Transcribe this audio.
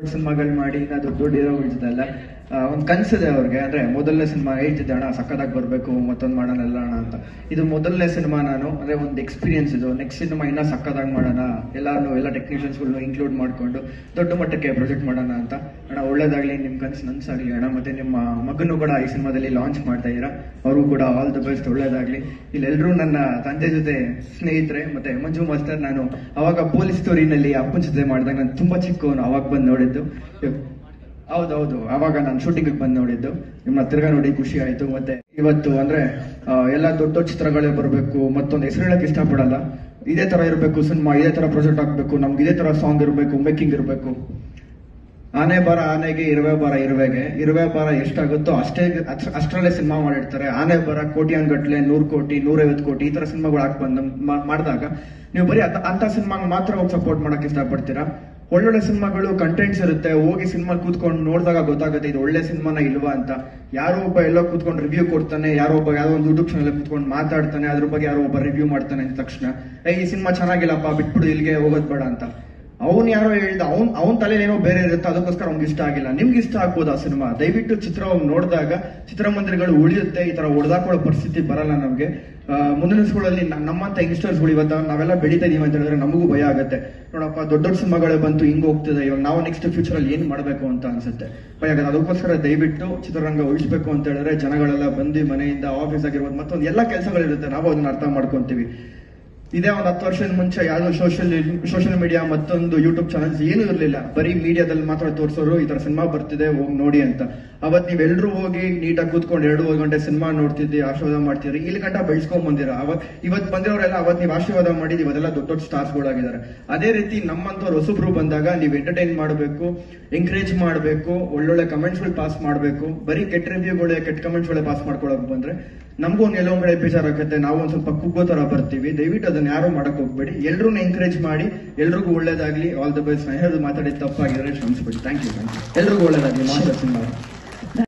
ಸಿನಿಮಾಗಳು ಮಾಡಿ ಅದು ದೊಡ್ಡ ಹೀರೋ ಇರ್ತದಲ್ಲ ಒಂದು ಕನ್ಸಿದೆ ಅವ್ರಿಗೆ. ಅಂದ್ರೆ ಮೊದಲನೇ ಸಿನಿಮಾ ಹೇಳ್ತಿದ್ದೆ ಅಣ್ಣ ಸಕ್ಕದಾಗಿ ಬರ್ಬೇಕು ಮತ್ತೊಂದು ಮಾಡೋಣ ಎಲ್ಲ ಅಣ್ಣ ಅಂತ. ಇದು ಮೊದಲನೇ ಸಿನಿಮಾ ನಾನು ಅಂದ್ರೆ ಒಂದು ಎಕ್ಸ್ಪೀರಿಯನ್ಸ್. ಇದು ನೆಕ್ಸ್ಟ್ ಸಿನಿಮಾ ಇನ್ನ ಸಕ್ಕದಾಗಿ ಮಾಡೋಣ, ಎಲ್ಲ ಟೆಕ್ನಿಷಿಯನ್ಸ್ಗಳನ್ನ ಇನ್ಕ್ಲೂಡ್ ಮಾಡ್ಕೊಂಡು ದೊಡ್ಡ ಮಟ್ಟಕ್ಕೆ ಪ್ರೊಜೆಕ್ಟ್ ಮಾಡೋಣ ಅಂತ. ಅಣ್ಣ ಒಳ್ಳೇದಾಗ್ಲಿ, ನಿಮ್ ಕನ್ಸು ನನ್ಸಾಗ್ಲಿ ಅಣ್ಣ. ಮತ್ತೆ ನಿಮ್ಮ ಮಗನು ಕೂಡ ಈ ಸಿನಿಮಾದಲ್ಲಿ ಲಾಂಚ್ ಮಾಡ್ತಾ ಇದ್ದೀರಾ, ಅವರು ಕೂಡ ಆಲ್ ದ ಬೆಸ್ಟ್, ಒಳ್ಳೇದಾಗ್ಲಿ. ಇಲ್ಲೆಲ್ಲರೂ ನನ್ನ ತಂದೆ ಜೊತೆ ಸ್ನೇಹಿತರೆ. ಮತ್ತೆ ಮಂಜು ಮಾಸ್ತರ್ ನಾನು ಅವಾಗ ಪೊಲೀಸ್ ಸ್ಟೋರಿನಲ್ಲಿ ಅಪ್ಪನ ಜೊತೆ ಮಾಡಿದಾಗ ನಾನು ತುಂಬಾ ಚಿಕ್ಕವನು, ಅವಾಗ ಬಂದು ನೋಡಿದ್ದು. ಹೌದೌದು, ಅವಾಗ ನಾನು ಶೂಟಿಂಗ್ ಬಂದು ನೋಡಿದ್ದು. ನಿಮ್ಮನ್ನ ತಿರ್ಗಾ ನೋಡಿ ಖುಷಿ ಆಯ್ತು. ಮತ್ತೆ ಇವತ್ತು ಅಂದ್ರೆ ಎಲ್ಲ ದೊಡ್ಡ ದೊಡ್ಡ ಚಿತ್ರಗಳೇ ಬರಬೇಕು, ಮತ್ತೊಂದು ಹೆಸರು ಹೇಳಕ್ ಇಷ್ಟಪಡಲ್ಲ. ಇದೇ ತರ ಇರಬೇಕು ಸಿನಿಮಾ, ಇದೇ ತರ ಪ್ರಾಜೆಕ್ಟ್ ಆಗ್ಬೇಕು, ನಮ್ಗೆ ಇದೇ ತರ ಸಾಂಗ್ ಇರಬೇಕು, ಮೇಕಿಂಗ್ ಇರಬೇಕು. ಆನೆ ಬಾರ ಆನೆಗೆ, ಇರುವೆ ಬಾರ ಇರುವೆಗೆ, ಇರುವೆ ಬಾರ ಎಷ್ಟಾಗುತ್ತೋ ಅಷ್ಟರಲ್ಲೇ ಸಿನಿಮಾ ಮಾಡಿರ್ತಾರೆ. ಆನೆ ಬಾರ ಕೋಟಿಯನ್ಗಟ್ಲೆ, 100 ಕೋಟಿ 150 ಕೋಟಿ ಈ ತರ ಸಿನಿಮಾಗಳು ಹಾಕ್ಬಂದು ಮಾಡಿದಾಗ ನೀವು ಬರೀ ಅಂತ ಸಿನಿಮಾಗೆ ಮಾತ್ರ ಹೋಗಿ ಸಪೋರ್ಟ್ ಮಾಡಕ್ ಇಷ್ಟಪಡ್ತೀರಾ. ಒಳ್ಳೊಳ್ಳೆ ಸಿನಿಮಾಗಳು ಕಂಟೆಂಟ್ಸ್ ಇರುತ್ತೆ, ಹೋಗಿ ಸಿನಿಮಾ ಕೂತ್ಕೊಂಡು ನೋಡಿದಾಗ ಗೊತ್ತಾಗುತ್ತೆ ಇದು ಒಳ್ಳೆ ಸಿನಿಮಾನ ಇಲ್ವಾ ಅಂತ. ಯಾರೋ ಒಬ್ಬ ಎಲ್ಲೋ ಕೂತ್ಕೊಂಡು ರಿವ್ಯೂ ಕೊಡ್ತಾನೆ, ಯಾರೋ ಒಬ್ಬ ಯಾರೋ ಒಂದು ಯೂಟ್ಯೂಬ್ ಚಾನಲ್ ಕೂತ್ಕೊಂಡು ಮಾತಾಡ್ತಾನೆ, ಅದ್ರ ಬಗ್ಗೆ ಯಾರೋ ಒಬ್ಬ ರಿವ್ಯೂ ಮಾಡ್ತಾನೆ ಅಂದ ತಕ್ಷಣ ಈ ಸಿನಿಮಾ ಚೆನ್ನಾಗಿಲ್ಲಪ್ಪ ಬಿಟ್ಬಿಡು, ಇಲ್ಲಿಗೆ ಹೋಗೋದ್ ಬೇಡ ಅಂತ. ಅವ್ನು ಯಾರೋ ಹೇಳ್ದ, ಅವ್ನ ತಲೆನೇನೋ ಬೇರೆ ಇರುತ್ತೆ, ಅದಕ್ಕೋಸ್ಕರ ಅವ್ನಿಗೆ ಇಷ್ಟ ಆಗಿಲ್ಲ. ನಿಮ್ಗೆ ಇಷ್ಟ ಆಗ್ಬೋದು ಆ ಸಿನಿಮಾ. ದಯವಿಟ್ಟು ಚಿತ್ರ ನೋಡಿದಾಗ ಚಿತ್ರಮಂದಿರಗಳು ಉಳಿಯುತ್ತೆ, ಈ ತರ ಹೊಡೆದಾಕೊಳ್ಳೋ ಪರಿಸ್ಥಿತಿ ಬರಲ್ಲ ನಮ್ಗೆ. ಮುಂದಿನ ದಿವಸಗಳಲ್ಲಿ ನಮ್ಮಂತ ಯಂಗ್ಸ್ಟರ್ಸ್ಗಳು ಇವತ್ತ ನಾವೆಲ್ಲ ಬೆಳೀತಾ ಇದೀವಿ ಅಂತ ಹೇಳಿದ್ರೆ ನಮಗೂ ಭಯ ಆಗುತ್ತೆ. ನೋಡಪ್ಪ ದೊಡ್ಡ ದೊಡ್ಡ ಸಿನಿಮಾಗಳೇ ಬಂತು, ಹಿಂಗ್ ಹೋಗ್ತಿದೆ, ಇವಾಗ ನಾವು ನೆಕ್ಸ್ಟ್ ಫ್ಯೂಚರ್ ಅಲ್ಲಿ ಏನ್ ಮಾಡ್ಬೇಕು ಅಂತ ಅನ್ಸುತ್ತೆ, ಭಯ ಆಗುತ್ತೆ. ಅದಕ್ಕೋಸ್ಕರ ದಯವಿಟ್ಟು ಚಿತ್ರರಂಗ ಉಳಿಸ್ಬೇಕು ಅಂತ ಹೇಳಿದ್ರೆ ಜನಗಳೆಲ್ಲ ಬಂದು ಮನೆಯಿಂದ ಆಫೀಸ್ ಆಗಿರ್ಬೋದು ಮತ್ತೊಂದು ಎಲ್ಲ ಕೆಲಸಗಳಿರುತ್ತೆ, ನಾವು ಅದನ್ನ ಅರ್ಥ ಮಾಡ್ಕೊಂತೀವಿ. ಇದೇ ಒಂದು 10 ವರ್ಷದ ಮುಂಚೆ ಯಾವ್ದು ಸೋಷಿಯಲ್ ಮೀಡಿಯಾ ಮತ್ತೊಂದು ಯೂಟ್ಯೂಬ್ ಚಾನಲ್ಸ್ ಏನೂ ಇರಲಿಲ್ಲ. ಬರೀ ಮೀಡಿಯಾದಲ್ಲಿ ಮಾತ್ರ ತೋರಿಸೋರು ಈ ತರ ಸಿನಿಮಾ ಬರ್ತಿದೆ ಹೋಗಿ ನೋಡಿ ಅಂತ. ಅವತ್ ನೀವೆಲ್ಲರೂ ಹೋಗಿ ನೀಟಾಗಿ ಕೂತ್ಕೊಂಡು 2 ಗಂಟೆ ಸಿನಿಮಾ ನೋಡ್ತಿದ್ರಿ, ಆಶೀರ್ವಾದ ಮಾಡ್ತಿದ್ರಿ, ಇಲ್ಲಿ ಗಂಟ ಬೆಳೆಸ್ಕೊಂಡ್ ಬಂದಿರ. ಇವತ್ತು ಬಂದಿರೋರೆಲ್ಲ ಅವತ್ ನೀವು ಆಶೀರ್ವಾದ ಮಾಡಿದ್ ಇವತ್ತೆಲ್ಲ ದೊಡ್ಡ ದೊಡ್ಡ ಸ್ಟಾರ್ಸ್ಗಳಾಗಿದ್ದಾರೆ. ಅದೇ ರೀತಿ ನಮ್ಮಂತವ್ರು ಹೊಸಬ್ರು ಬಂದಾಗ ನೀವು ಎಂಟರ್ಟೈನ್ ಮಾಡಬೇಕು, ಎಂಕರೇಜ್ ಮಾಡಬೇಕು, ಒಳ್ಳೊಳ್ಳೆ ಕಮೆಂಟ್ಸ್ಗಳು ಪಾಸ್ ಮಾಡಬೇಕು. ಬರೀ ಕೆಟ್ಟ ರಿವ್ಯೂಗಳೇ ಕೆಟ್ಟ ಕಮೆಂಟ್ಸ್ಗಳೇ ಪಾಸ್ ಮಾಡ್ಕೊಳಕ್ ಬಂದ್ರೆ ನಮಗೂ ಒಂದು ಎಲ್ಲೋ ಕಡೆ ಬೇಜಾರಾಗುತ್ತೆ, ನಾವು ಒಂದ್ ಸ್ವಲ್ಪ ಕುಗ್ಗೋ ತರ ಬರ್ತೀವಿ. ದಯವಿಟ್ಟು ಅದನ್ನ ಯಾರು ಮಾಡಕ್ ಹೋಗ್ಬೇಡಿ, ಎಲ್ರೂ ಎಂಕರೇಜ್ ಮಾಡಿ. ಎಲ್ರಿಗೂ ಒಳ್ಳೇದಾಗ್ಲಿ, ಆಲ್ ದ ಬೆಸ್ಟ್. ಮಾತಾಡಿದ ತಪ್ಪಾಗಿದ್ರೆ ಕ್ಷಮಿಸ್ಬಿಡಿ. Thank you. ಎಲ್ರಿಗೂ ಒಳ್ಳೇದಾಗ್ಲಿ. Master cinema